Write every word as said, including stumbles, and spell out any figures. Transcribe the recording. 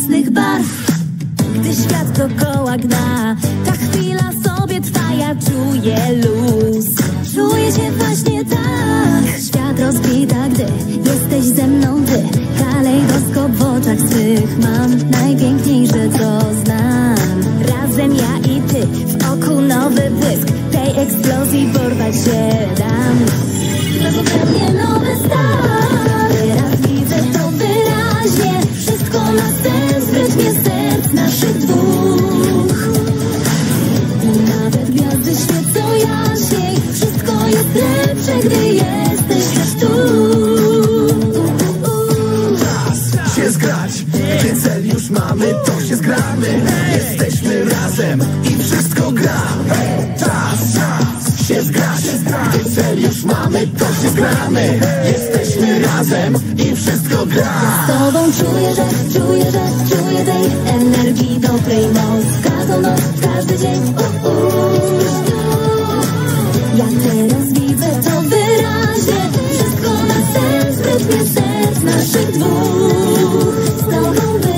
jasnych barw. Gdy świat dookoła gna, ta chwila sobie trwa, ja czuję luz. Czuję się właśnie tak. Świat rozkwita, gdy jesteś ze mną ty. Kalejdoskop w oczach swych mam, najpiękniejsze co znam. Razem ja i ty, w oku nowy błysk, tej eksplozji porwać się dam. To zupełnie nowy start. Teraz widzę to wyraźnie, wszystko ma sens w rytmie serc naszych dwóch. Nawet gwiazdy świecą jaśniej, wszystko jest lepsze, gdy jesteś też tu. Czas się zgrać, gdy cel już mamy, to się zgramy. Jesteśmy razem i wszystko gra. Czas, czas się zgrać, gdy cel już mamy, to się zgramy. Jesteśmy razem i wszystko gra. Z tobą czuję, że, czuję, że, czuję tej energii dobrej moc. Każdą noc, każdy dzień, uh, uh. Ja teraz widzę to wyraźnie, wszystko ma sens w rytmie serc naszych dwóch. Z tobą